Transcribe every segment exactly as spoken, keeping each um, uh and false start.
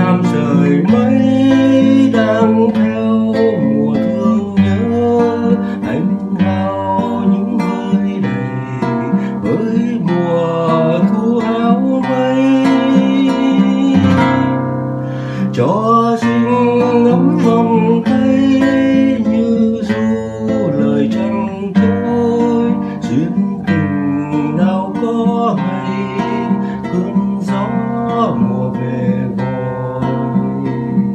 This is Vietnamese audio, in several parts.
làm sợi mây đang theo mùa thương nhớ, anh hao những hơi đầy với mùa thu hao mây. Cho xinh ngắm vòng tay như du lời trăng trôi, duyên tình nào có hay cơn gió mùa về vội.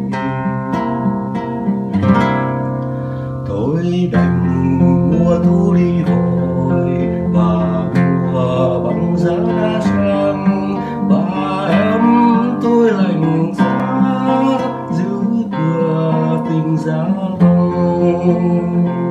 Thôi đành mùa thu đi vội và mùa băng giá đã sang, và em tôi lạnh giá giữ cửa tình giá băng.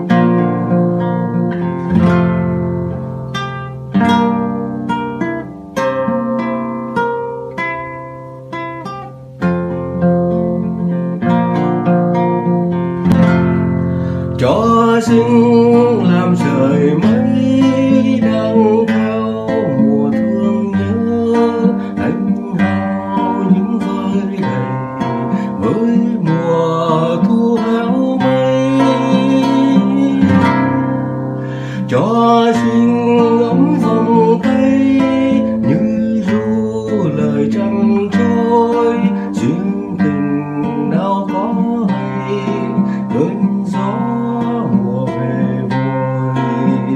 Cho xinh làm sợi mây đang theo mùa thương nhớ, anh hao những vơi đầy với mùa thu hao mây. Cho xinh ấm vòng tay như du lời trăng trôi, duyên tình nào có hay cơn gió mùa về vội.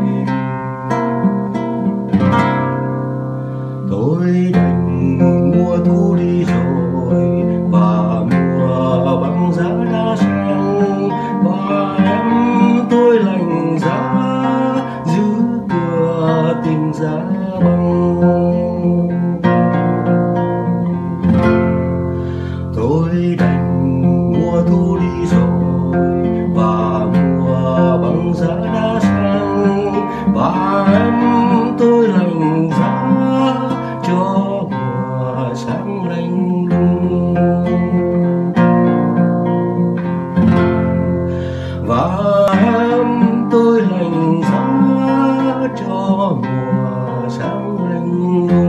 Tôi đành mùa thu đi rồi và mùa băng giá đã sang, và em tôi lạnh giá giữ cửa tình giá băng. Tôi đành mùa thu đi rồi và mùa băng giá đã sang, và em tôi lạnh giá cho mùa sáng lạnh lùng. Và em tôi lạnh giá cho mùa sáng lạnh lùng.